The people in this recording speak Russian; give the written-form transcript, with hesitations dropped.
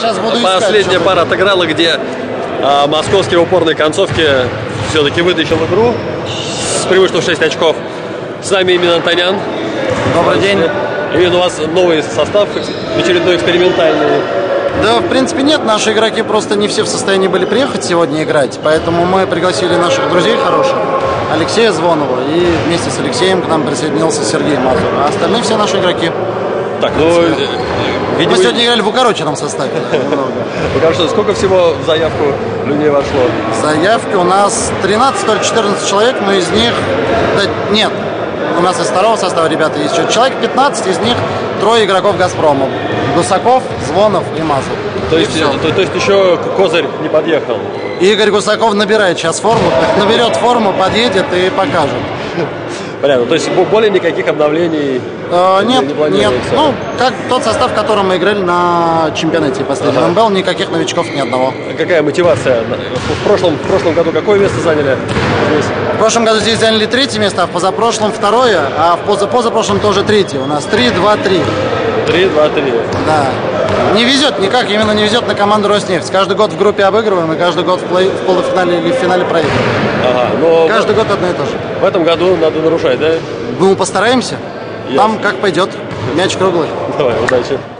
сейчас буду искать. Последняя пара отыграла, где московские в упорной концовке все-таки вытащил игру с преимуществом 6 очков. С нами именно Антонян. Добрый день. И у вас новый состав, очередной экспериментальный. Да, в принципе, нет. Наши игроки просто не все в состоянии были приехать сегодня играть. Поэтому мы пригласили наших друзей хороших. Алексея Звонова. И вместе с Алексеем к нам присоединился Сергей Мазур. А остальные все наши игроки. Так, ну, видимо... Мы сегодня играли в укороченном составе. Потому что сколько всего в заявку людей вошло? В заявке у нас 13 или 14 человек, но из них... Да, нет. У нас из второго состава ребята есть еще. Человек 15, из них трое игроков «Газпрома». Гусаков, Звонов и Мазур. То есть еще Козырь не подъехал? Игорь Гусаков набирает сейчас форму. Наберет форму, подъедет и покажет. Понятно. То есть более никаких обновлений нет, не планируется? Ну, как тот состав, в котором мы играли на чемпионате последнем МБЛ, никаких новичков ни одного. Какая мотивация? В прошлом году какое место заняли здесь? В прошлом году здесь заняли 3-е место, а в позапрошлом 2-е, а в позапрошлом тоже 3-е. У нас 3-2-3. 3-2-3. Да. Не везет никак, именно не везет на команду Роснефть. Каждый год в группе обыгрываем и каждый год в полуфинале или в финале проигрываем. Ага, но каждый год одно и то же. В этом году надо нарушать, да? Ну, постараемся. Там как пойдет. Мяч круглый. Давай, удачи.